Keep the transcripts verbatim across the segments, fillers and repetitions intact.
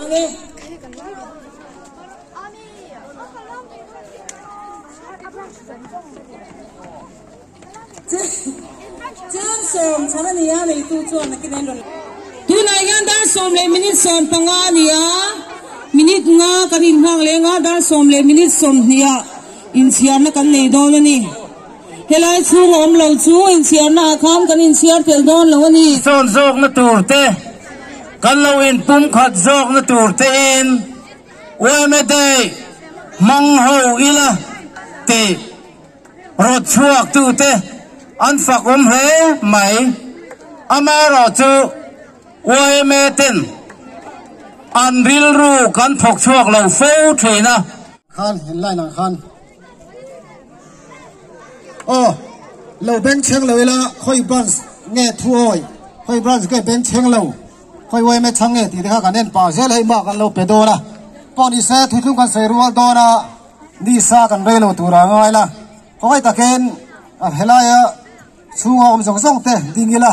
Jangan som, cara ni ya, ni tu cuan nak kena lor. Tu nak yang dah som le minit som tengah ni ya, minit ngah kanin hang le ngah dah som le minit som ni ya, insiar nak kan ni dolo ni. Helai chung om lau chung insiar nak kam kan insiar tel don lau ni. Son zog na tur te, kan lau in pum khat zog na tur te in, we me te, mang ho ila te, rot chuak tu te. An phak om he mai amaro chu oi me ten an ril ru kan phok chuak lo fo thena khan hen lai na khan o lo ben cheng lo ila khoi ban nge thuoi khoi ban ke ben cheng lo khoi oi me chang nge ti de ka nen pa zel hei ma kan lo pe do na poni se thu thu kan se rual do na ni sa kan re lo tu ra ngai la khoi ta ken a helaya sunga om song song te dingila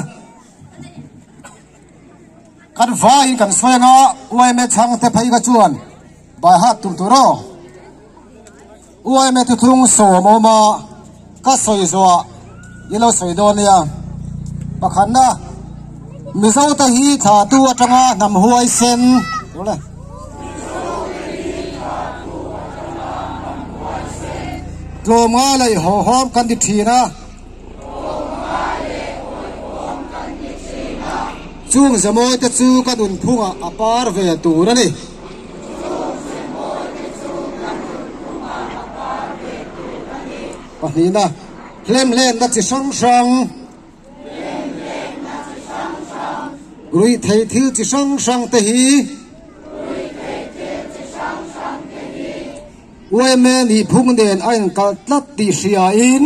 kan vai kan soenga uai me chang te phai ga chuan ba hat tum tu ro uai me tu thung so mo ma ka soi zo yelo soi do nia pakhan na mi zo ta hi tha tu atanga nam huai sen dole tloma lai ho hom kan di thina chung zamoi te chu ka dun phunga apar ve tu ra ni pahina hlem len na chi sang sang rui thei thil chi sang sang te hi uai me ni phung den ain kal tlat ti sia in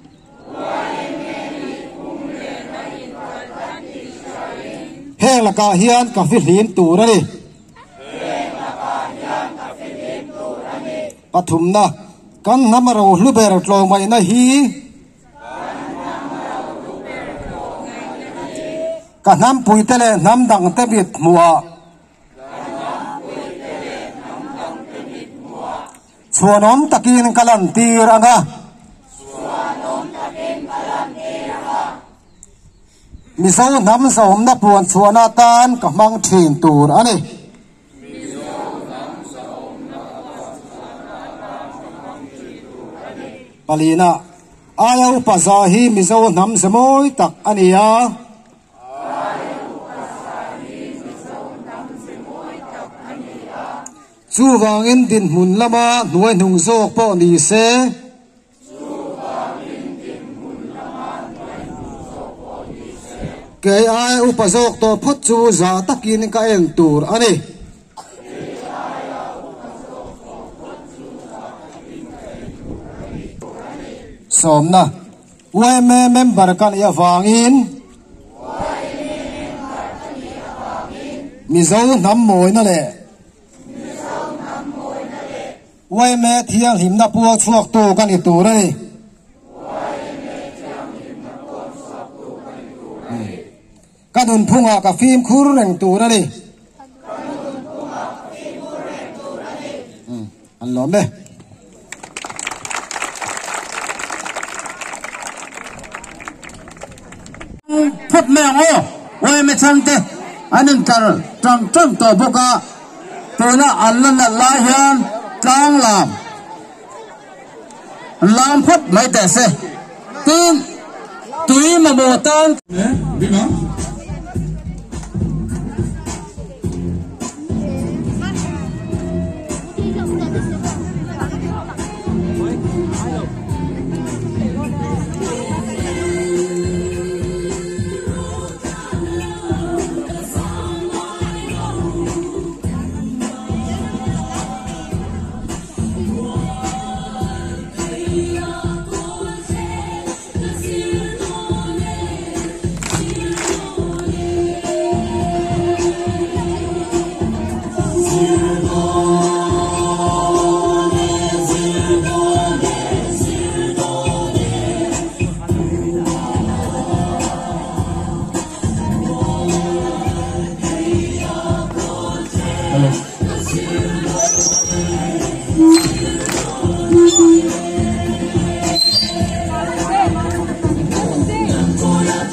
heng la ka hian ka fi hlim tu ra ni pathum na kan namaro hluber tlo mai na hi ka nam pui te le nam dang te bit muwa chuanom takin kalan tir anga miso nam som na puan chuana tan ka mang thin tur ani palina aya upaza hi miso nam zamoi tak ania chu wangin din mun lama nuai nung zok po ni se ke ai upazok to phut chu za takin ka en tur ani somna uai me member kan ya wangin mizo nam moi na le uai me thiang him na puak chuak tu kan i tur ani kadun phunga ka phim khur reng tu ra ni an lom be phut me ngo oi me chang te anin kar tang tang to boka tona allan la hian tang lam lam phut mai te se tin tui ma bo tan bi ma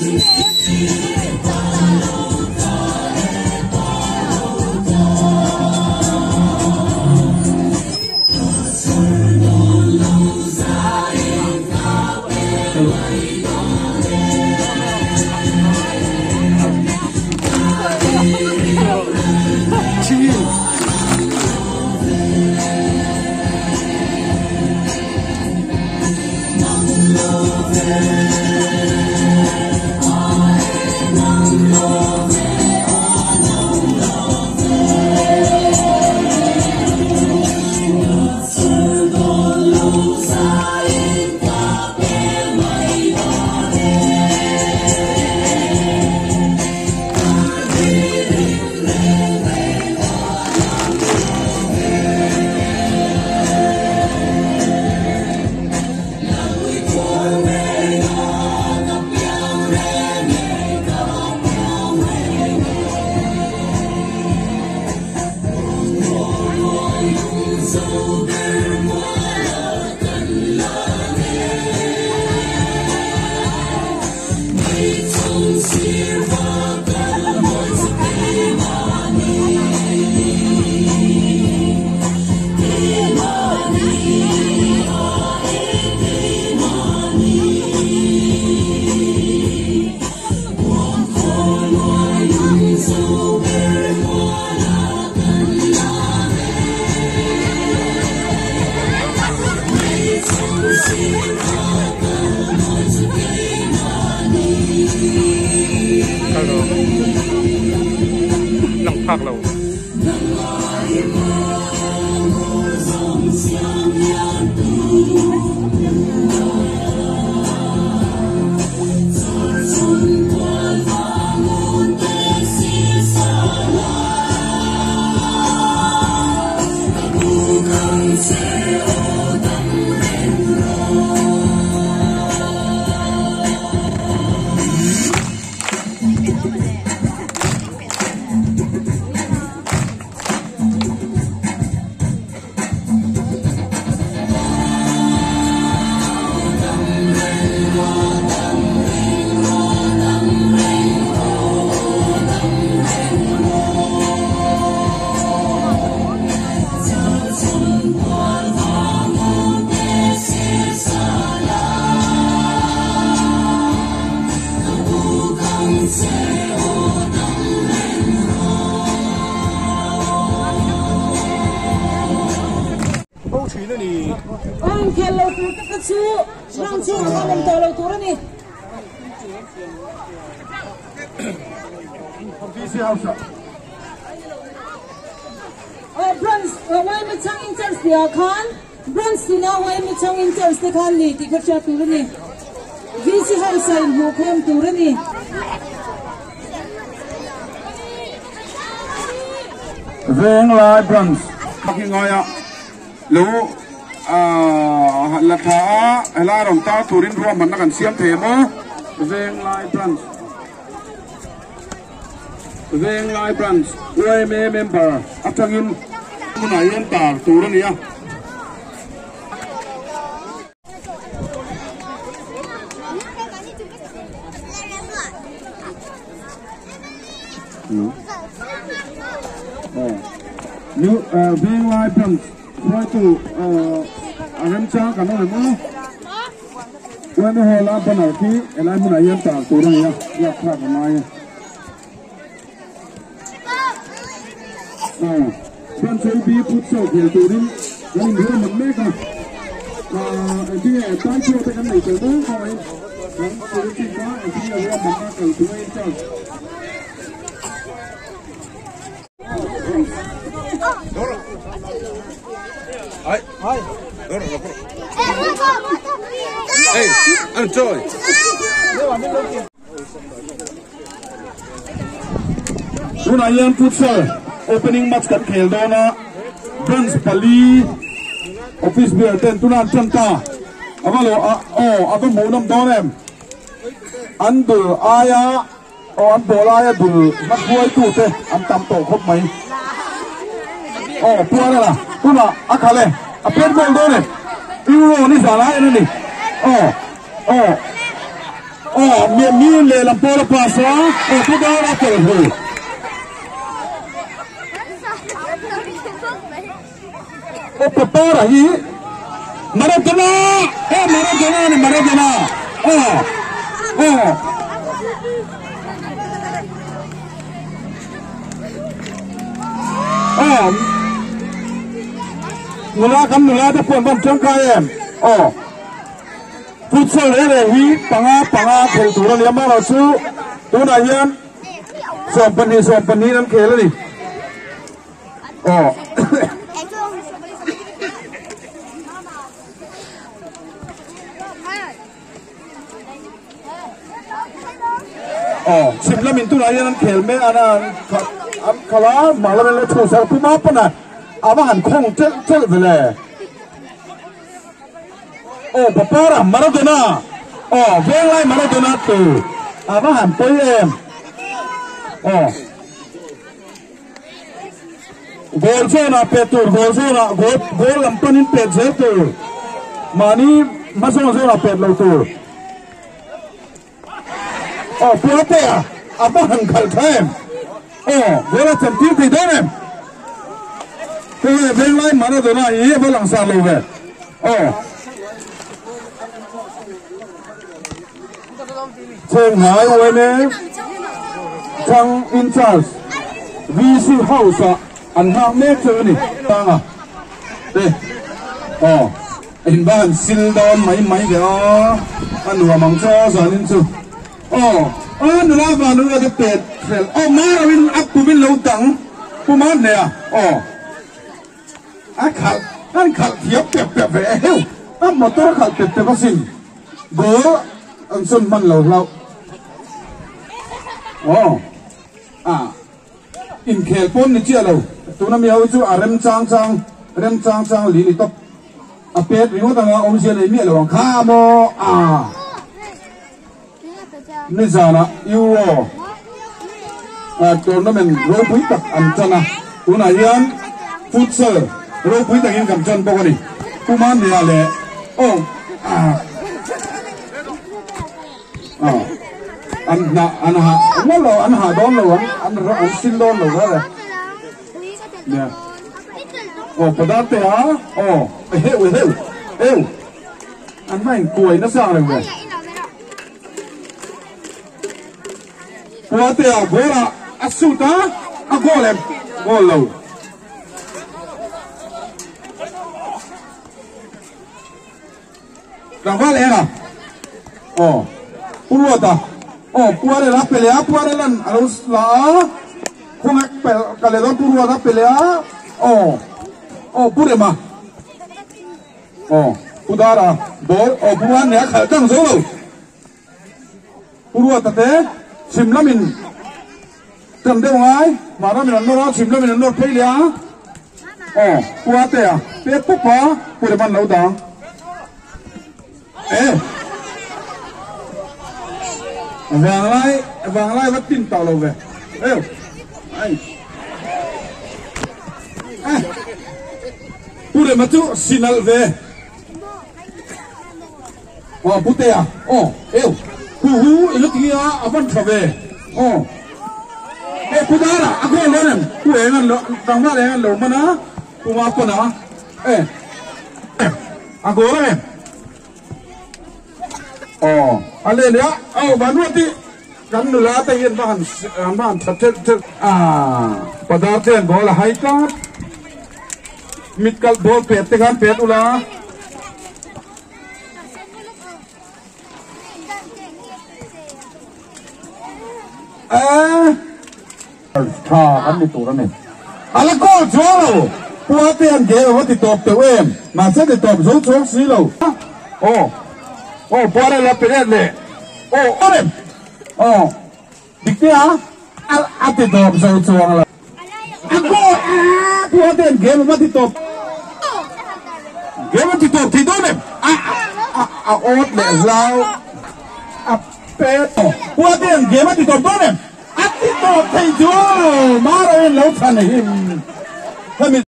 Nang phak lo. Anh khen lâu tú tất cả chú, răng chú mà mình tờ lâu tú đó nè. Ờ, bronze, ờ, quay mà chăng interest đi à khan, bronze thì nào quay mà chăng interest đi khan nè, thì khát cha tú đó nè. Vì chỉ hai sai hồ khom tú đó nè. Veng lai bronze, bác ngồi ạ, lũ là thả là đồng ta thủ đến ruộng mình đã cần xem thế mà veng lai bronze veng lai bronze uê mê member áp trang in muốn nói yên tả thủ đó nhỉ nếu veng lai bronze rồi tu anh cha cái nó là gì? Quên nó hồ la bên nào thì em lại muốn ayam ta tu rồi ya, ya khác cái này. À, bên chơi bi phút sau thì tu đi, cái này nữa mình mấy cái, à, cái này tay chưa cái này chơi nữa thôi, cái chơi chỉ có cái này là mình bắt đầu tu ấy cho. Hi. Hi. Hey, enjoy. Tunayan futsal opening match kan khel dona bronze pali office beer ten tunan chanta amalo o ato munam donem andu aya o an bolaya dul matbuai tu te am tam to khop mai o puana la tuna akale apet bol done euro ni sala ini ni oh oh oh mi mi le la pola pasa oh tu da la tel hu oh papara hi Maradona eh Maradona ni Maradona oh oh oh nula kan nula ta pon bom chang ka em oh futsal le hi panga panga khel tu ra liam ma lo chu tu na hian som pani som pani nan khel ni oh oh sim la min tu na hian nan khel me ana am khala ma la le thu sa pu ma pa na ama han khong tel tel vele oh papara Maradona oh veng lai Maradona tu ama han poi em oh gol zona petur gol zona gol gol lampanin pet zetur mani masong zona pet lo tu oh puate ama han khal thaem oh vela chamtir thi donem cái veng lai Maradona ye balang sa lo ve oh Cheng Hai ôi nè Chang in charge V C House anh hàng nét chơi nè tăng à đây oh in ban sil don mấy mấy cái ó anh đùa mong cho giờ nên chứ oh anh đùa vào đùa cái pet oh má win up tu win lâu tặng tu má nè oh anh khát anh khát thiệp đẹp đẹp vậy heo anh một tôi khát đẹp đẹp xin bố anh xuân man lâu lâu oh à in khel pon ni chia lo tu na mi au chu a rem chang chang rem chang chang li li top a pet ri ngo ta nga om sia le mi lo kha mo à ni za na yu o a tournament ro pui tak an chana tu na yan futsal ro pui tak in kam chan bo ni tu man ni le oh à à anh na anh ha nó lo anh ha đón lo anh anh anh xin đón lo đó rồi nè oh pada te à oh heu heu heu anh mấy tuổi nó sao rồi vậy pada te à bố là asuta à gol em gol lo làm vad är det oh Purwata oh puare la pelea puare lan arus la khunga kaledon Purwata pelea oh oh pure ma oh udara bol oh puan ne khal tang zo lo Purwata te simlamin tam de ngai mara min no simlamin no pelea oh puate a pe popa pure man lo da eh vàng lai vàng lai vẫn tin tàu lâu về ê ai pu để mà chú xin al về oh pu te à oh ê hu hu ilut kia avan thà về oh ê pu da à ako lo nem pu e ngan lo tang ma le ngan lo mana pu ma pa na ê ako lo nem oh ale ya oh banuati kan nula ta yin ban ban that that ah padathen bol hai ta mitkal bol pet te kan pet ula eh tha kan ni tu này ala ko jo padathen ge wa ti top te em ma se ti top zo zo si lo oh oh pare la pelele oh orem oh dikte a al ate top zo zo la ako a ko den game ma ti top game ti top ti donem a a a ot le lao a pe ko den game ti top donem a ti top ti jo ma ro lo than him